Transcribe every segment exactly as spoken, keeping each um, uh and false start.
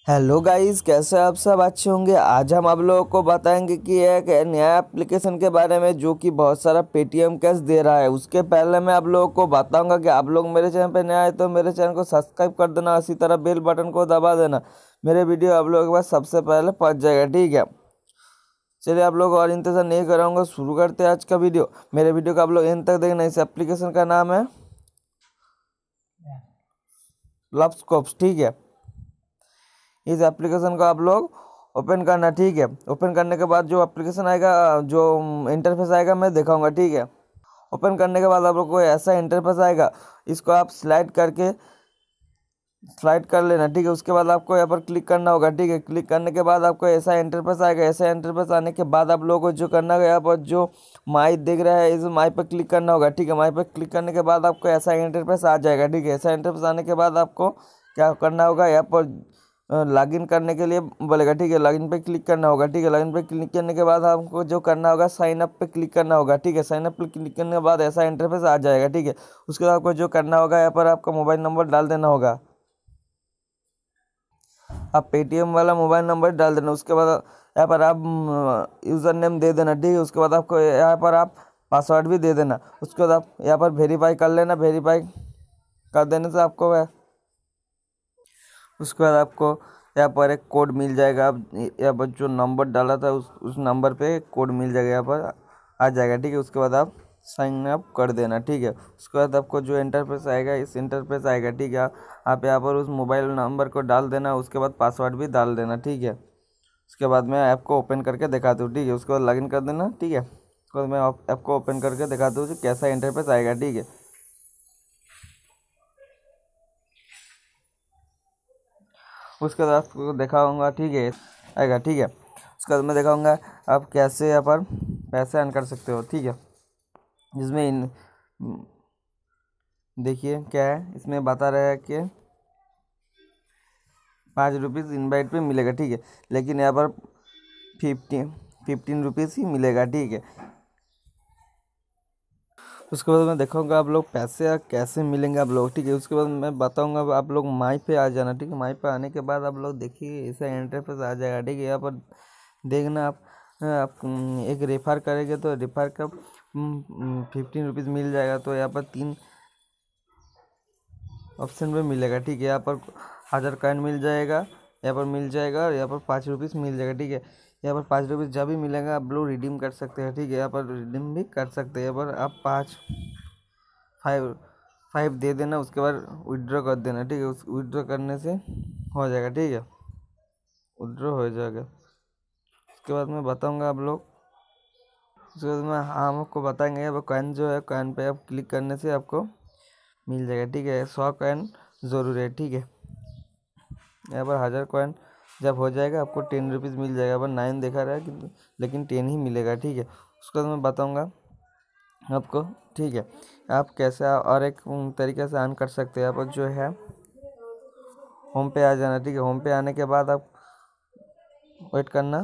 Hello guys, कैसे आप सब अच्छे होंगे। आज हम आप लोगों को बताएंगे कि एक नया एप्लीकेशन के बारे में जो कि बहुत सारा पेटीएम कैश दे रहा है। उसके पहले मैं आप लोगों को बताऊंगा कि आप लोग मेरे चैनल पे नया आए तो मेरे चैनल को सब्सक्राइब कर देना, इसी तरह बेल बटन को दबा देना। मेरे वीडियो आप लोगों के पास सबसे पहले पहुँच जाएगा, ठीक है। चलिए आप लोग और इंतजार नहीं कराऊंगा, शुरू करते हैं आज का वीडियो। मेरे वीडियो को आप लोग एंड तक देखना। इस एप्लीकेशन का नाम है लवस्कोप्स, ठीक है। इस एप्लीकेशन को आप लोग ओपन करना, ठीक है। ओपन करने के बाद जो एप्लीकेशन आएगा, जो इंटरफेस आएगा, मैं दिखाऊंगा, ठीक है। ओपन करने के बाद आप लोग को ऐसा इंटरफेस आएगा, इसको आप स्लाइड करके स्लाइड कर लेना, ठीक है। उसके बाद आपको यहाँ पर क्लिक करना होगा, ठीक है। क्लिक करने के बाद आपको ऐसा इंटरफेस आएगा। ऐसा इंटरफेस आने के बाद आप लोगों को जो करना होगा, यहाँ पर जो माई दिख रहा है, इस माई पर क्लिक करना होगा, ठीक है। माई पर क्लिक करने के बाद आपको ऐसा इंटरफेस आ जाएगा, ठीक है। ऐसा इंटरफेस आने के बाद आपको क्या करना होगा, यहाँ पर लॉगिन करने के लिए बोलेगा, ठीक है। लॉगिन पे क्लिक करना होगा, ठीक है। लॉगिन पे क्लिक करने के बाद आपको जो करना होगा, साइन अप पे क्लिक करना होगा, ठीक है। साइन अप पे क्लिक करने के बाद ऐसा इंटरफेस आ जाएगा, ठीक है। उसके बाद आपको जो करना होगा, यहाँ पर आपका मोबाइल नंबर डाल देना होगा। आप पेटीएम वाला मोबाइल नंबर डाल देना। उसके बाद यहाँ पर आप यूज़र नेम दे देना, ठीक है। उसके बाद आपको यहाँ पर आप पासवर्ड भी दे देना। उसके बाद आप यहाँ पर वेरीफाई कर लेना। वेरीफाई कर देने से आपको उसके बाद आपको यहाँ पर एक कोड मिल जाएगा। आप यहाँ पर जो नंबर डाला था उस उस नंबर पे कोड मिल जाएगा, यहाँ पर आ जाएगा, ठीक है। उसके बाद आप साइन अप कर देना, ठीक है। उसके बाद आपको जो इंटरफेस आएगा, इस इंटरफेस आएगा, ठीक है। आप यहाँ पर उस मोबाइल नंबर को डाल देना। उसके बाद पासवर्ड भी डाल देना, ठीक है। उसके बाद मैं ऐप को ओपन करके दिखाता हूँ, ठीक है। उसके बाद लॉगिन कर देना, ठीक है। उसके बाद मैं ऐप को ओपन करके दिखाता हूँ कैसा इंटरफेस आएगा, ठीक है। उसके बाद आपको दिखाऊंगा, ठीक है, आएगा, ठीक है। उसके बाद मैं दिखाऊंगा आप कैसे यहाँ पर पैसे अर्न कर सकते हो, ठीक है। जिसमें इन देखिए क्या है, इसमें बता रहा है कि पाँच रुपीज़ इनवाइट पे मिलेगा, ठीक है। लेकिन यहाँ पर फिफ्टीन फिफ्टीन रुपीज़ ही मिलेगा, ठीक है। उसके बाद मैं देखूंगा आप लोग पैसे कैसे मिलेंगे आप लोग, ठीक है। उसके बाद मैं बताऊंगा आप लोग माई पे आ जाना, ठीक है। माई पे आने के बाद आप लोग देखिए ऐसा इंटरफेस आ जाएगा, ठीक है। यहाँ पर देखना आप आप एक रेफर करेंगे तो रेफर का फिफ्टीन रुपीज़ मिल जाएगा। तो यहाँ पर तीन ऑप्शन में मिलेगा, ठीक है। यहाँ पर हज़ार कॉइन मिल जाएगा, यहाँ पर मिल जाएगा, और यहाँ पर पाँच रुपीज़ मिल जाएगा, ठीक है। यहाँ पर पाँच रुपीज़ जब भी मिलेगा आप लोग रिडीम कर सकते हैं, ठीक है। यहाँ पर रिडीम भी कर सकते हैं। यहाँ पर आप पाँच फाइव फाइव दे देना। उसके बाद विड्रॉ कर देना, ठीक है। उस विड्रॉ करने से हो जाएगा, ठीक है। विड्रॉ हो जाएगा। उसके बाद मैं बताऊँगा आप लोग उसके बाद मैं हम आपको बताएंगे। यहाँ पर कॉइन जो है, कॉइन पे आप क्लिक करने से आपको मिल जाएगा, ठीक है। सौ कॉइन ज़रूर है, ठीक है। यहाँ पर हज़ार कॉइन जब हो जाएगा आपको टेन रुपीज़ मिल जाएगा। पर नाइन देखा रहा है कि लेकिन टेन ही मिलेगा, ठीक है। उसके बाद मैं बताऊँगा आपको, ठीक है, आप कैसे और एक तरीके से अर्न कर सकते हैं। यहाँ पर जो है होम पे आ जाना, ठीक है। होम पे आने के बाद आप वेट करना।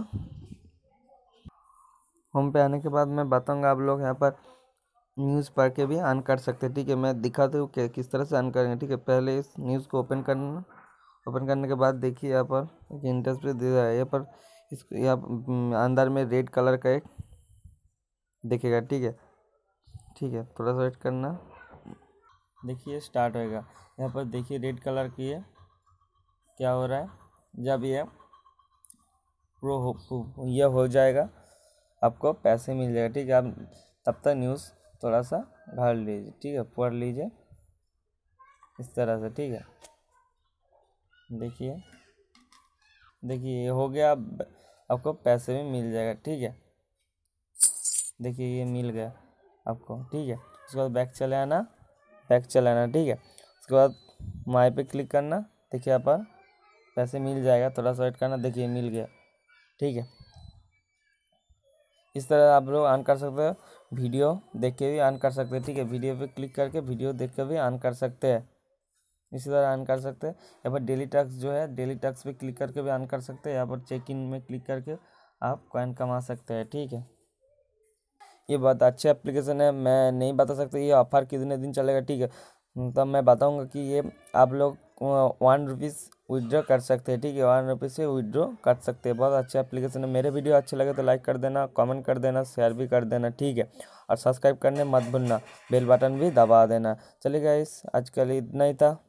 होम पे आने के बाद मैं बताऊँगा आप लोग यहाँ पर न्यूज़ पढ़ के भी अर्न कर सकते हैं, ठीक है। मैं दिखाता हूँ कि किस तरह से अर्न करेंगे, ठीक है। पहले इस न्यूज़ को ओपन करना। ओपन करने के बाद देखिए यहाँ पर एक इंटरफेस दे रहा है। यहाँ पर इस यहाँ अंदर में रेड कलर का एक दिखेगा, ठीक है। ठीक है, थोड़ा सा वेट करना। देखिए स्टार्ट होएगा। यहाँ पर देखिए रेड कलर की है, क्या हो रहा है। जब ये प्रो हो यह हो जाएगा आपको पैसे मिल जाएगा, ठीक है। आप तब तक न्यूज़ थोड़ा सा भर लीजिए, ठीक है, पढ़ लीजिए इस तरह से, ठीक है। देखिए देखिए ये हो गया, आपको पैसे भी मिल जाएगा, ठीक है। देखिए ये मिल गया आपको, ठीक है। उसके बाद बैक चले आना, बैक चले आना, ठीक है। उसके बाद माई पे क्लिक करना। देखिए यहाँ पर पैसे मिल जाएगा, थोड़ा सा वेट करना। देखिए मिल गया, ठीक है। इस तरह आप लोग अर्न कर सकते हो। वीडियो देख के भी अर्न कर सकते हैं, ठीक है। वीडियो पे क्लिक करके वीडियो देख के भी अर्न कर सकते हैं। इसी तरह अर्न कर सकते हैं। यहाँ पर डेली टैक्स जो है, डेली टैक्स पे क्लिक करके भी अर्न कर सकते हैं। यहाँ पर चेक इन में क्लिक करके आप कॉइन कमा सकते हैं, ठीक है। ये बहुत अच्छा एप्लीकेशन है। मैं नहीं बता सकता ये ऑफर कितने दिन चलेगा, ठीक है। तब मैं बताऊंगा कि ये आप लोग वन रुपीज़ विड्रॉ कर सकते हैं, ठीक है। वन रुपीज़ से विड्रॉ कर सकते हैं। बहुत अच्छा एप्लीकेशन है। मेरे वीडियो अच्छे लगे तो लाइक कर देना, कमेंट कर देना, शेयर भी कर देना, ठीक है। और सब्सक्राइब करने मत भूलना, बेल बटन भी दबा देना। चलिए गाइस, आज के लिए इतना ही था।